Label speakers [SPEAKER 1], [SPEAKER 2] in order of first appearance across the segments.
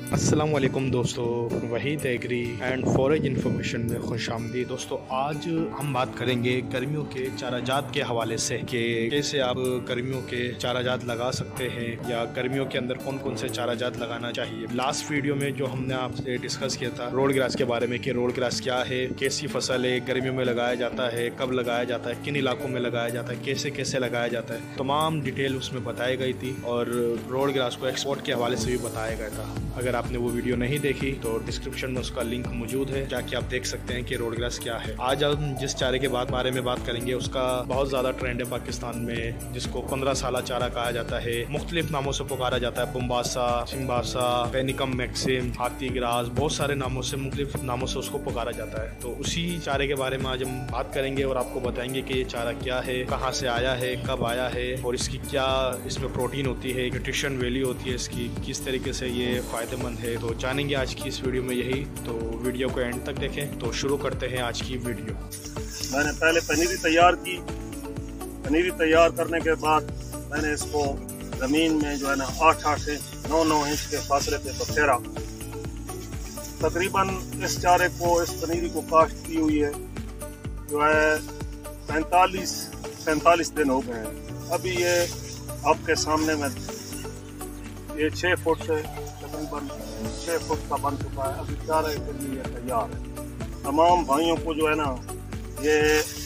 [SPEAKER 1] अस्सलाम वालेकुम दोस्तों, Waheed Agri and Forage Information में खुशामदीद। दोस्तों आज हम बात करेंगे गर्मियों के चाराजात के हवाले से कि कैसे आप गर्मियों के चाराजात लगा सकते हैं या गर्मियों के अंदर कौन कौन से चाराजात लगाना चाहिए। लास्ट वीडियो में जो हमने आपसे डिस्कस किया था रोड ग्रास के बारे में कि रोड ग्रास क्या है, कैसी फसल है, गर्मियों में लगाया जाता है, कब लगाया जाता है, किन इलाकों में लगाया जाता है, कैसे कैसे लगाया जाता है, तमाम डिटेल उसमें बताई गई थी और रोड ग्रास को एक्सपोर्ट के हवाले से भी बताया गया था। अगर आपने वो वीडियो नहीं देखी तो डिस्क्रिप्शन में उसका लिंक मौजूद है, जाके आप देख सकते हैं कि रोड ग्रास क्या है। आज हम जिस चारे के बारे में बात करेंगे उसका बहुत ज़्यादा ट्रेंड है पाकिस्तान में, जिसको 15 साला चारा कहा जाता है। मुख्तलिफ नामों से पुकारा जाता है, बुम्बासा, सिम्बासा, पेनिकम मैक्सिम, हाथी ग्रास, बहुत सारे नामों से, मुख्तलिफ नामों से उसको पुकारा जाता है। तो उसी चारे के बारे में आज हम बात करेंगे और आपको बताएंगे कि ये चारा क्या है, कहाँ से आया है, कब आया है और इसकी क्या इसमें प्रोटीन होती है, न्यूट्रिशन वैल्यू होती है इसकी, किस तरीके से ये फ़ायदेमंद है। तो जानेंगे आज की इस वीडियो में यही, तो वीडियो को एंड तक देखें। तो शुरू करते हैं आज की वीडियो।
[SPEAKER 2] मैंने पहले पनीरी तैयार की। पनीरी तैयार करने के बाद मैंने इसको ज़मीन में जो है ना 8-8 इंच 9-9 इंच के फासले पे बखेरा। तकरीबन इस चारे को, इस पनीरी को काश्त की हुई है जो है 45 दिन हो गए हैं। अभी ये आपके सामने में ये 6 फुट से तकरीबन 6 फुट का बन चुका है। अभी चारे के लिए तैयार है। तमाम भाइयों को जो है ना, ये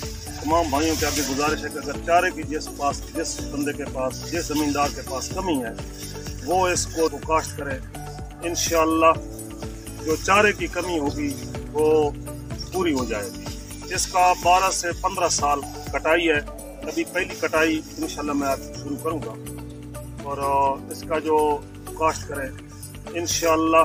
[SPEAKER 2] तमाम भाइयों के आगे गुजारिश है कि अगर चारे की जिस बंदे के पास, जिस ज़मींदार के पास कमी है वो इसको काश्त करे। इंशाअल्लाह जो चारे की कमी होगी वो पूरी हो जाएगी। इसका 12 से 15 साल कटाई है। अभी पहली कटाई इंशाअल्लाह मैं आज शुरू करूँगा और इसका जो काश्त करें इंशाअल्लाह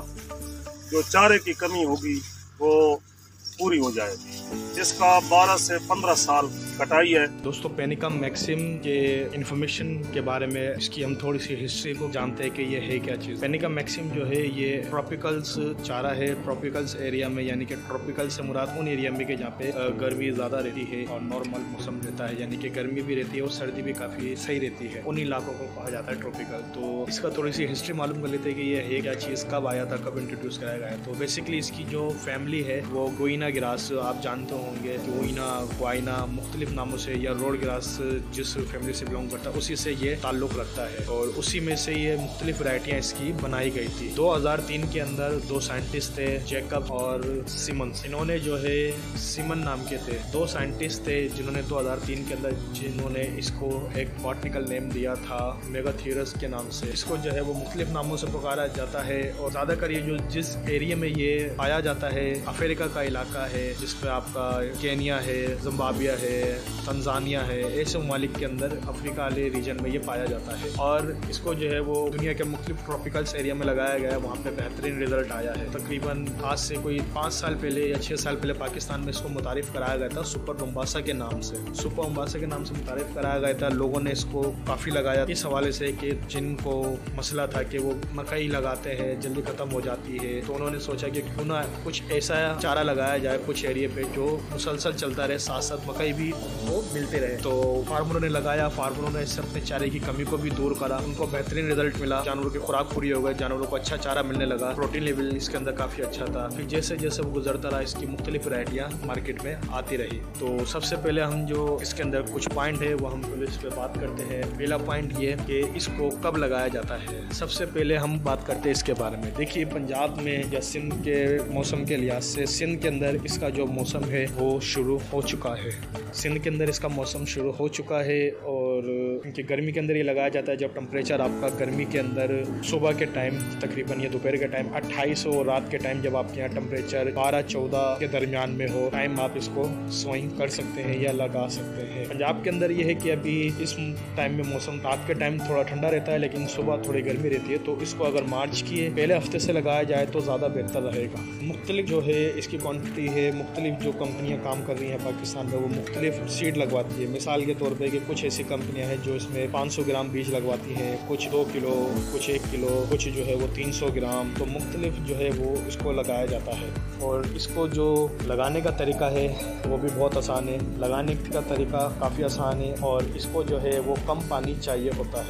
[SPEAKER 2] जो चारे की कमी होगी वो पूरी हो जाएगी। इसका 12 से 15 साल कटाई है।
[SPEAKER 1] दोस्तों पेनिकम मैक्सिम के इन्फॉर्मेशन के बारे में, इसकी हम थोड़ी सी हिस्ट्री को जानते हैं कि ये है क्या चीज़। पेनिकम मैक्सिम जो है ये ट्रॉपिकल्स चारा है। ट्रॉपिकल्स एरिया में, यानी कि ट्रॉपिकल से मुराद उन एरिया में के जहाँ पे गर्मी ज़्यादा रहती है और नॉर्मल मौसम रहता है, यानी कि गर्मी भी रहती है और सर्दी भी काफ़ी सही रहती है, उन इलाकों को कहा जाता है ट्रॉपिकल। तो इसका थोड़ी सी हिस्ट्री मालूम कर लेते हैं कि ये है क्या चीज़, कब आया था, कब इंट्रोड्यूस कराया गया। तो बेसिकली इसकी जो फैमिली है वो गोइना ग्रास, आप जानते होंगे, गोइना, ग्वाइना, मुख्तलिफ नामों से, या रोड ग्रास जिस फैमिली से बिलोंग करता है उसी से ये ताल्लुक रखता है और उसी में से ये मुख्तलिफ वैरायटियाँ इसकी बनाई गई थी। 2003 के अंदर 2 साइंटिस्ट थे, जैकब और सिमन्स। इन्होंने जो है, सिमन नाम के थे, 2 साइंटिस्ट थे जिन्होंने 2003 के अंदर जिन्होंने इसको एक बॉटनिकल नेम दिया था मेगाथीरस के नाम से। इसको जो है वो मुख्तलिफ नामों से पुकारा जाता है और ज़्यादातर ये जो जिस एरिया में ये पाया जाता है अफ्रीका का इलाका है, जिसमें आपका केनिया है, जिम्बाब्वे है, तंजानिया है, ऐसे ममालिक के अंदर अफ्रीका वाले रीजन में ये पाया जाता है। और इसको जो है वो दुनिया के मुख्तलिफ ट्रॉपिकल्स एरिया में लगाया गया है, वहाँ पे बेहतरीन रिजल्ट आया है। तकरीबन आज से कोई 5 साल पहले या 6 साल पहले पाकिस्तान में इसको मुतारिफ कराया गया था सुपर बुम्बासा के नाम से। सुपर बुम्बासा के नाम से मुतारिफ कराया गया था। लोगों ने इसको काफ़ी लगाया इस हवाले से कि जिनको मसला था कि वो मकई लगाते हैं जल्दी ख़त्म हो जाती है, तो उन्होंने सोचा कि क्यों ना कुछ ऐसा चारा लगाया जाए कुछ एरिया पे जो मुसलसल चलता रहे, साथ साथ मकई भी वो मिलते रहे। तो फार्मरों ने लगाया, फार्मरों ने इससे अपने चारे की कमी को भी दूर करा, उनको बेहतरीन रिजल्ट मिला, जानवरों की खुराक पूरी हो गई, जानवरों को अच्छा चारा मिलने लगा, प्रोटीन लेवल इसके अंदर काफ़ी अच्छा था। फिर जैसे जैसे वो गुजरता रहा इसकी मुख्तलिफ वैरायटियाँ मार्केट में आती रही। तो सबसे पहले हम जो इसके अंदर कुछ पॉइंट है वो हम पहले इस पर बात करते हैं। पहला पॉइंट ये कि इसको कब लगाया जाता है। सबसे पहले हम बात करते हैं इसके बारे में। देखिए पंजाब में या सिंध के मौसम के लिहाज से सिंध के अंदर इसका जो मौसम है वो शुरू हो चुका है। सिंध के अंदर इसका मौसम शुरू हो चुका है और इनकी गर्मी के अंदर ये लगाया जाता है जब टेम्परेचर आपका गर्मी के अंदर सुबह के टाइम तकरीबन या दोपहर के टाइम 28 और रात के टाइम जब आपके यहाँ टेम्परेचर 12-14 के दरमियान में हो, टाइम आप इसको सोइंग कर सकते हैं या लगा सकते हैं। पंजाब के अंदर ये है कि अभी इस टाइम में मौसम रात के टाइम थोड़ा ठंडा रहता है लेकिन सुबह थोड़ी गर्मी रहती है, तो इसको अगर मार्च के पहले हफ्ते से लगाया जाए तो ज़्यादा बेहतर रहेगा। मुख्तलिफ जो है इसकी क्वान्टिटी है, मुख्तलिफ जो कंपनियाँ काम कर रही हैं पाकिस्तान में वो मुख्तलिफ सीड लगवाती है। मिसाल के तौर पे कि कुछ ऐसी कंपनियां हैं जो इसमें 500 ग्राम बीज लगवाती हैं, कुछ 2 किलो, कुछ 1 किलो, कुछ जो है वो 300 ग्राम। तो मुख्तलिफ जो है वो इसको लगाया जाता है और इसको जो लगाने का तरीका है वो भी बहुत आसान है। लगाने का तरीका काफ़ी आसान है और इसको जो है वो कम पानी चाहिए होता है।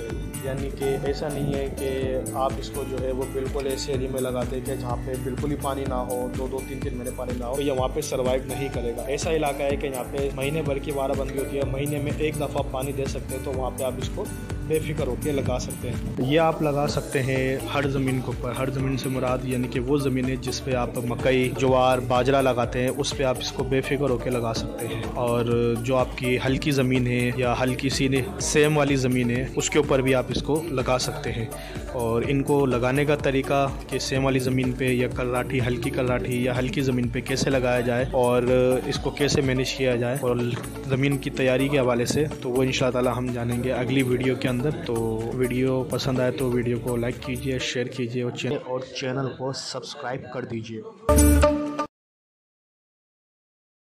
[SPEAKER 1] यानी कि ऐसा नहीं है कि आप इसको जो है वो बिल्कुल ऐसे एरिया में लगाते हैं कि जहाँ पे बिल्कुल ही पानी ना हो, 2-3 महीने पानी ना हो, तो ये वहाँ पे सर्वाइव नहीं करेगा। ऐसा इलाका है कि यहाँ पे महीने भर की वाराबंदी होती है, महीने में एक दफ़ा पानी दे सकते हैं, तो वहाँ पे आप इसको बेफिक्र होकर लगा सकते हैं। ये आप लगा सकते हैं हर ज़मीन के ऊपर। हर ज़मीन से मुराद यानी कि वो ज़मीन है जिस पे आप मकई, ज्वार, बाजरा लगाते हैं, उस पे आप इसको बेफिक्र होकर लगा सकते हैं। और जो आपकी हल्की ज़मीन है या हल्की सी सेम वाली ज़मीन है, उसके ऊपर भी आप इसको लगा सकते हैं। और इनको लगाने का तरीका कि सेम वाली ज़मीन पे या कर्राठी, हल्की कर्राठी या हल्की ज़मीन पे कैसे लगाया जाए और इसको कैसे मैनेज किया जाए और ज़मीन की तैयारी के हवाले से, तो वो इंशाअल्लाह ताला हम जानेंगे अगली वीडियो के अंदर। तो वीडियो पसंद आए तो वीडियो को लाइक कीजिए, शेयर कीजिए और चैनल को सब्सक्राइब कर दीजिए।